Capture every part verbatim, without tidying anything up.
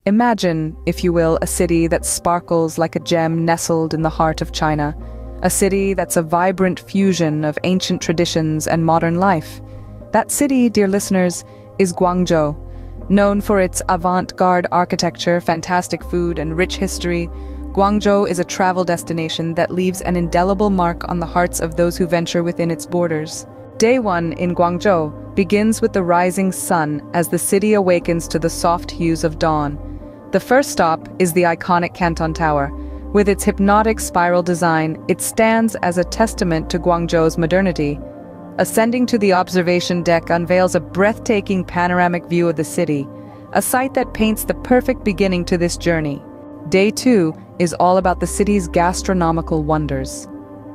Imagine, if you will, a city that sparkles like a gem nestled in the heart of China. A city that's a vibrant fusion of ancient traditions and modern life. That city, dear listeners, is Guangzhou. Known for its avant-garde architecture, fantastic food, and rich history, Guangzhou is a travel destination that leaves an indelible mark on the hearts of those who venture within its borders. Day one in Guangzhou begins with the rising sun as the city awakens to the soft hues of dawn. The first stop is the iconic Canton Tower. With its hypnotic spiral design, it stands as a testament to Guangzhou's modernity. Ascending to the observation deck unveils a breathtaking panoramic view of the city, a sight that paints the perfect beginning to this journey. Day two is all about the city's gastronomical wonders.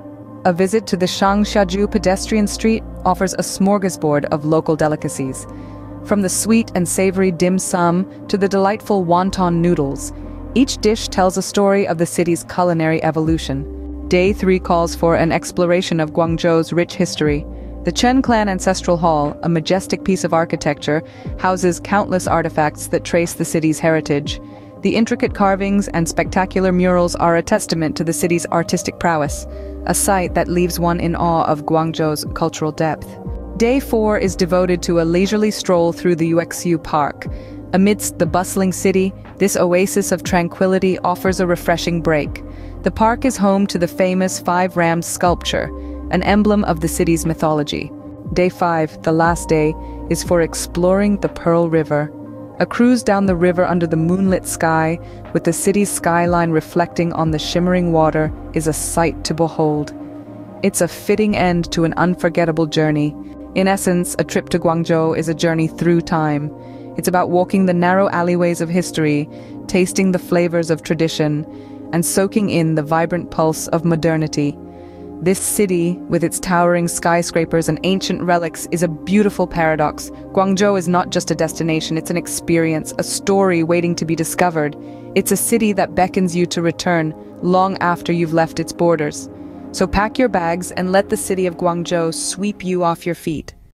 A visit to the Shangxiaju pedestrian street offers a smorgasbord of local delicacies. From the sweet and savory dim sum to the delightful wonton noodles, each dish tells a story of the city's culinary evolution. Day three calls for an exploration of Guangzhou's rich history. The Chen Clan Ancestral Hall, a majestic piece of architecture, houses countless artifacts that trace the city's heritage. The intricate carvings and spectacular murals are a testament to the city's artistic prowess, a sight that leaves one in awe of Guangzhou's cultural depth. Day four is devoted to a leisurely stroll through the Yuexiu Park. Amidst the bustling city, this oasis of tranquility offers a refreshing break. The park is home to the famous Five Rams sculpture, an emblem of the city's mythology. Day five, the last day, is for exploring the Pearl River. A cruise down the river under the moonlit sky, with the city's skyline reflecting on the shimmering water, is a sight to behold. It's a fitting end to an unforgettable journey. In essence, a trip to Guangzhou is a journey through time. It's about walking the narrow alleyways of history, tasting the flavors of tradition, and soaking in the vibrant pulse of modernity. This city, with its towering skyscrapers and ancient relics, is a beautiful paradox. Guangzhou is not just a destination, it's an experience, a story waiting to be discovered. It's a city that beckons you to return, long after you've left its borders. So pack your bags and let the city of Guangzhou sweep you off your feet.